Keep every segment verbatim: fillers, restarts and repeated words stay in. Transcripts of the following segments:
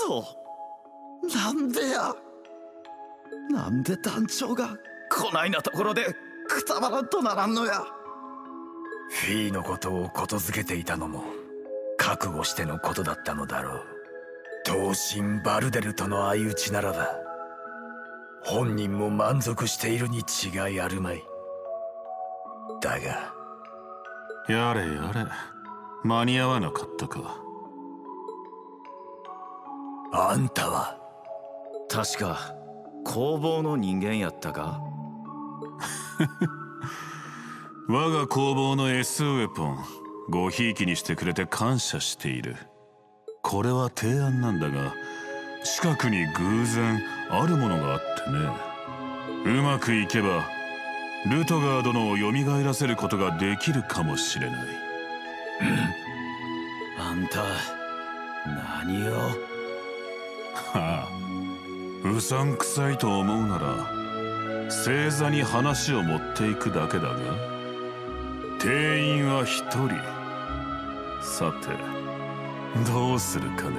嘘。なんでや。なんで団長がこないなところでくたばらんとならんのや。 フィーのことをことづけていたのも覚悟してのことだったのだろう。同心バルデルとの相打ちならば本人も満足しているに違いあるまい。だがやれやれ、間に合わなかったか。 あんたは確か工房の人間やったか。 我が工房の S ウェポンごひいきにしてくれて感謝している。これは提案なんだが、近くに偶然あるものがあってね。うまくいけばルトガー殿を蘇らせることができるかもしれない。 あんた何を。 はあ、うさんくさいと思うなら星座に話を持っていくだけだが、定員は一人。さてどうするかね。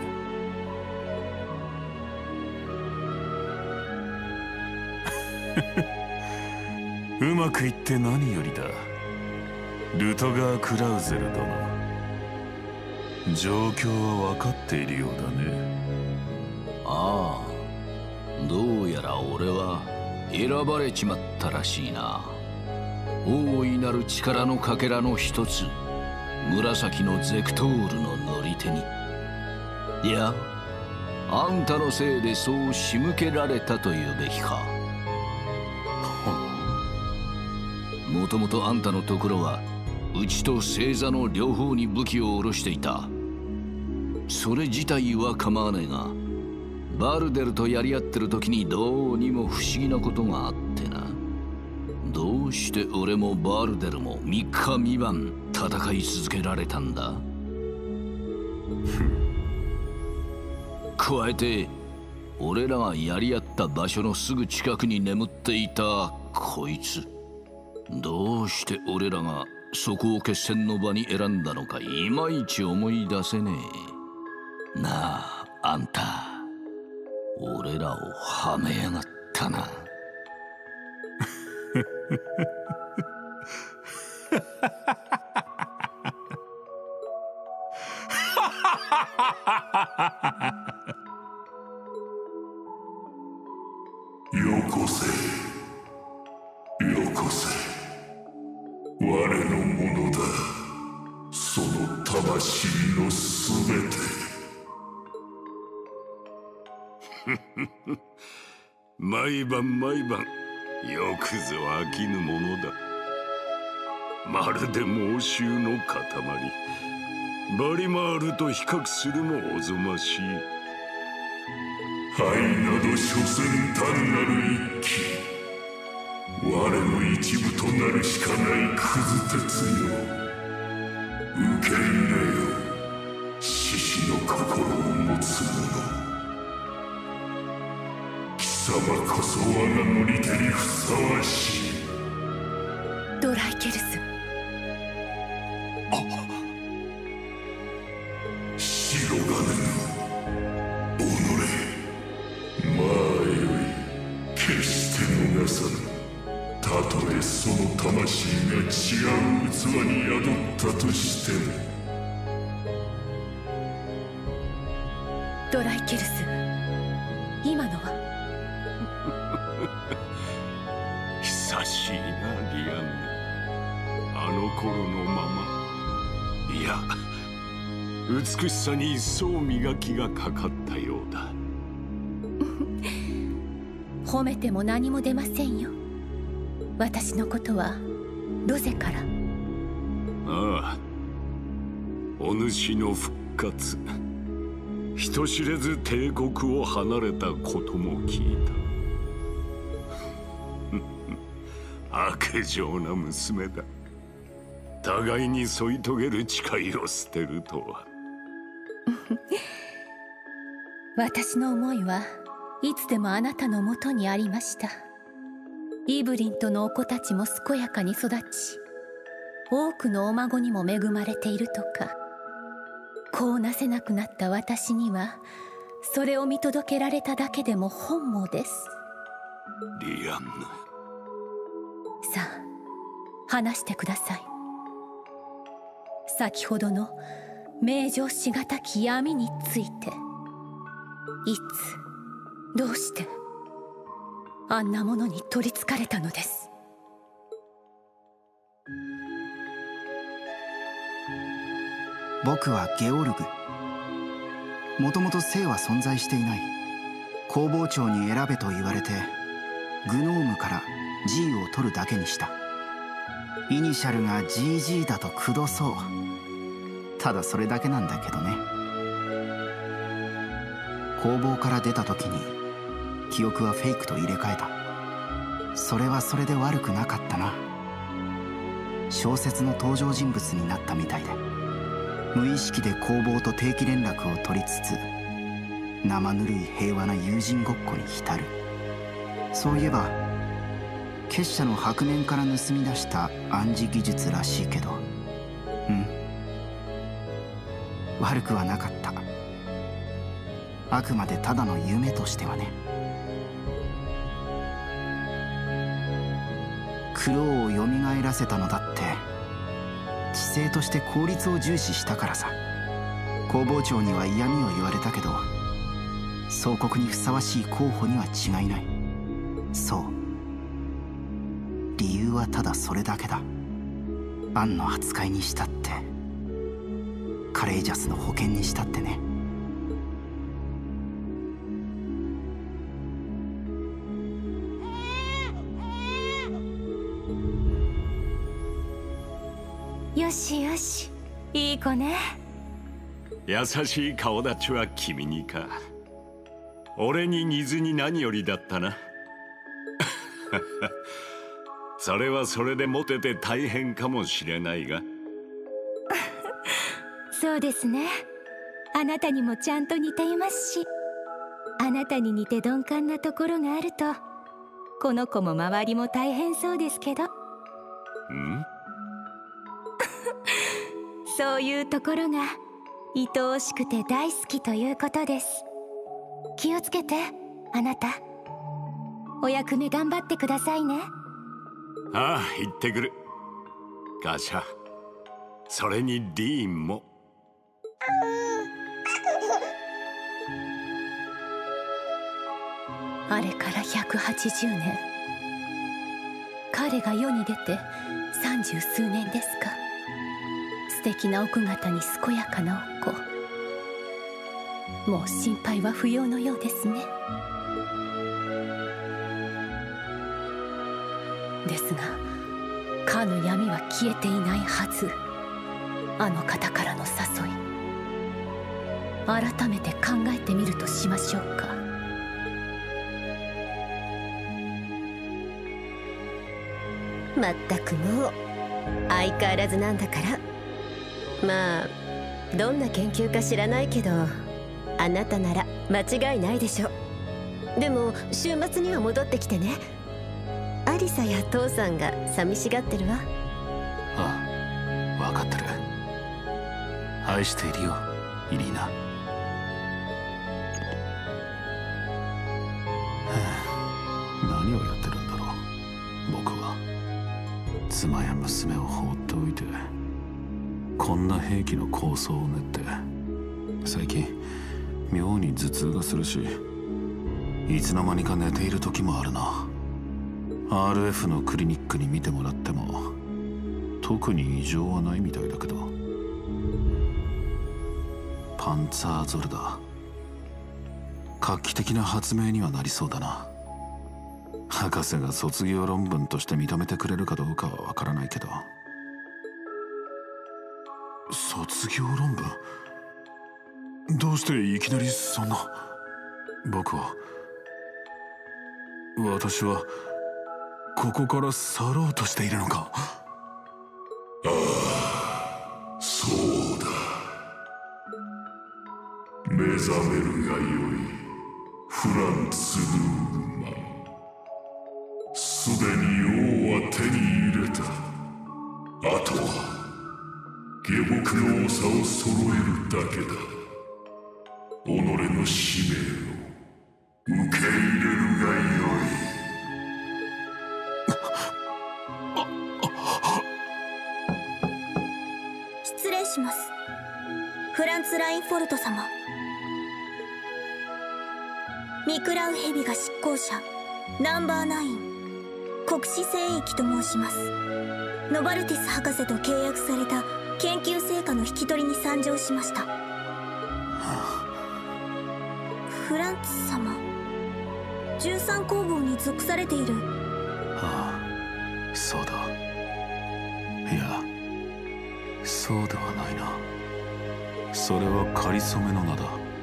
うまくいって何よりだ。ルトガー・クラウゼル殿、状況は分かっているようだね。 ああ、どうやら俺は選ばれちまったらしいな。大いなる力のかけらの一つ、紫のゼクトールの乗り手に。いや、あんたのせいでそう仕向けられたというべきか。もともとあんたのところはうちと星座の両方に武器を下ろしていた。それ自体は構わねえが、バルデルとやり合ってる時にどうにも不思議なことがあってな。どうして俺もバルデルも三日三晩戦い続けられたんだ。加えて俺らがやり合った場所のすぐ近くに眠っていたこいつ、どうして俺らがそこを決戦の場に選んだのかいまいち思い出せねえ。なあ、あんた俺らをはめやがったな。 よこせよこせ、我のものだ、その魂のすべて。 毎晩毎晩よくぞ飽きぬものだ。まるで猛襲の塊。バリマールと比較するもおぞましい。 灰など所詮単なる一気。我の一部となるしかないクズ鉄よ。受け入れよ、獅子の心を持つ者。貴様こそ我が乗り手にふさわしい。 ドライケルス。 白金の己。まあよい、決して逃さぬ。たとえその魂が違う器に宿ったとしても。 ドライケルス、今のは。 久しいな、リアンヌ。あの頃のまま。いや、美しさに一層磨きがかかったようだ。 褒めても何も出ませんよ。私のことはロゼから。 ああ、お主の復活、人知れず帝国を離れたことも聞いた。悪情な娘だ。互いに添い遂げる誓いを捨てるとは。 私の思いはいつでもあなたのもとにありました。イブリンとのお子たちも健やかに育ち、多くのお孫にも恵まれているとか。こうなせなくなった私にはそれを見届けられただけでも本望です。 リアンヌ、 さあ話してください。先ほどの名状しがたき闇について、いつどうしてあんなものに取りつかれたのです。 僕はゲオルグ。もともと生は存在していない。工房長に選べと言われてグノームから ジー を取るだけにした。イニシャルが ジージー だとくどそう。ただそれだけなんだけどね。工房から出た時に記憶はフェイクと入れ替えた。それはそれで悪くなかったな。小説の登場人物になったみたいで、無意識で工房と定期連絡を取りつつ生ぬるい平和な友人ごっこに浸る。そういえば結社の白面から盗み出した暗示技術らしいけど、うん悪くはなかった。あくまでただの夢としてはね。クロウをよみがえらせたのだって知性として効率を重視したからさ。工房長には嫌味を言われたけど、総国にふさわしい候補には違いない。そう、理由はただそれだけだ。アンの扱いにしたって、カレイジャスの保険にしたってね。 よしよし、いい子ね。 優しい顔立ちは君にか。俺に似ずに何よりだったな。それはそれでモテて大変かもしれないが。 そうですね。あなたにもちゃんと似ていますし、あなたに似て鈍感なところがあるとこの子も周りも大変そうですけど。んそういうところが愛おしくて大好きということです。気をつけて、あなた。お役目頑張ってくださいね。 ああ、行ってくる。ガシャ、それにディーンも。 あれからひゃくはちじゅうねん、彼が世に出て三十数年ですか。素敵な奥方に健やかなお子。もう心配は不要のようですね。ですがかの闇は消えていないはず。あの方からの誘い、改めて考えてみるとしましょうか。 まったくもう相変わらずなんだから。まあどんな研究か知らないけど、あなたなら間違いないでしょ。でも週末には戻ってきてね。アリサや父さんが寂しがってるわ。 ああ、分かってる。愛しているよ、イリーナ。はあ、何をやってるんだろう僕は。妻や娘を放っておいてこんな兵器の構想を練って。最近妙に頭痛がするし、いつの間にか寝ている時もあるな。 アールエフ のクリニックに見てもらっても特に異常はないみたいだけど。パンツァーゾルダ、画期的な発明にはなりそうだな。博士が卒業論文として認めてくれるかどうかはわからないけど。卒業論文？どうしていきなりそんな。僕は私はここから去ろうとしているのか。 ああ、そうだ。目覚めるがよい、フランツ・ヌーマン。すでに王は手に入れた。あとは下僕の長を揃えるだけだ。 己の使命を受け入れるがよい。 失礼します、フランツ・ラインフォルト様。ミクラウヘビが執行者ナンバーナイン国士聖域と申します。ノバルティス博士と契約された研究成果の引き取りに参上しました。フランツ様、じゅうさん工房に属されている。 ああ、そうだ。いや、そうではないな。それはかりそめの名だ。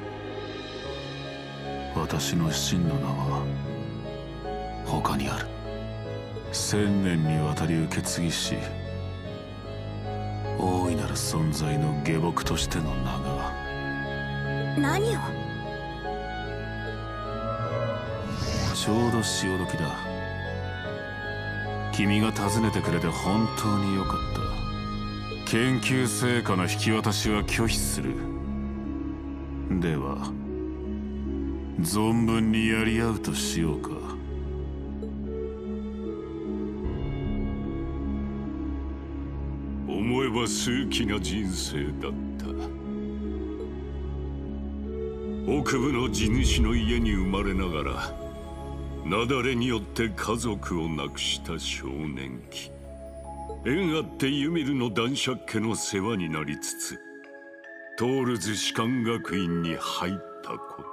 私の真の名は他にある。千年にわたり受け継ぎし、大いなる存在の下僕としての名が。 何を？ ちょうど潮時だ。君が訪ねてくれて本当によかった。研究成果の引き渡しは拒否する。では存分にやり合うとしようか。 思えば数奇な人生だった。北部の地主の家に生まれながら雪崩によって家族を亡くした少年期、縁あってユミルの男爵家の世話になりつつトールズ士官学院に入ったこと、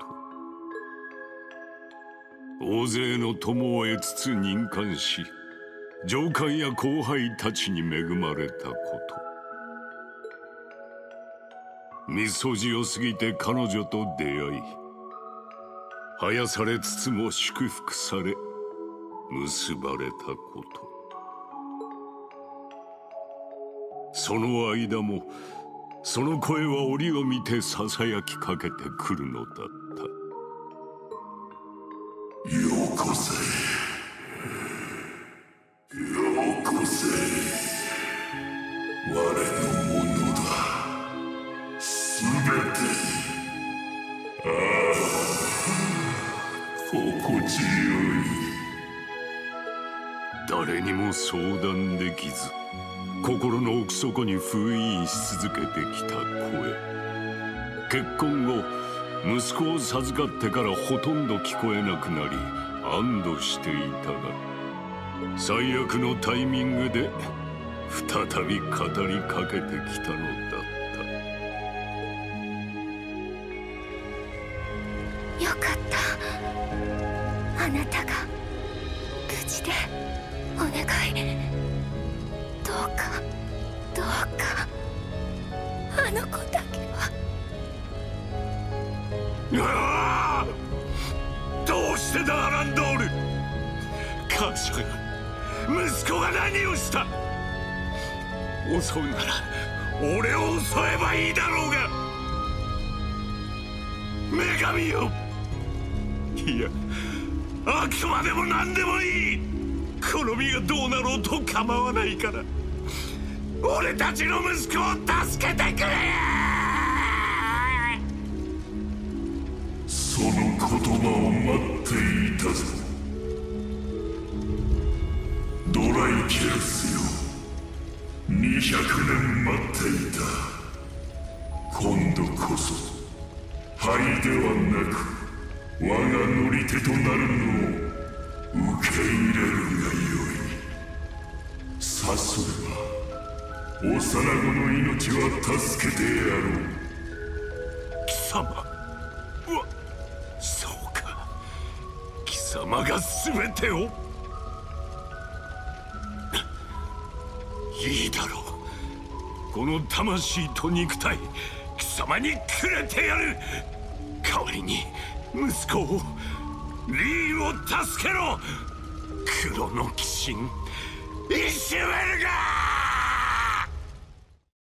大勢の友を得つつ任官し上官や後輩たちに恵まれたこと、みそじを過ぎて彼女と出会い、生やされつつも祝福され結ばれたこと、その間もその声は折を見てささやきかけてくるのだった。 ようこせ、ようこせ、我のものだ、すべて。ああ、心地よい。 誰にも相談できず心の奥底に封印し続けてきた声。結婚後息子を授かってからほとんど聞こえなくなり安堵していたが、最悪のタイミングで再び語りかけてきたのだった。 よかった、あなたが無事で。お願い、どうかどうかあの子だけは。 ああ、どうしてだアランドール。母ちゃん、息子が何をした。襲うなら俺を襲えばいいだろうが。女神よ、いやあくまでも何でもいい。この身がどうなろうと構わないから、俺たちの息子を助けてくれ。 その言葉を待っていたぞ、ドライキャルスよ。にひゃくねん待っていた。今度こそ灰ではなく我が乗り手となるのを受け入れるがよい。さすれば幼子の命は助けてやろう。 貴様は、そうか、貴様が全てを。いいだろう、この魂と肉体貴様にくれてやる。代わりに息子を、リーンを助けろ。黒の鬼神イシュエルガー。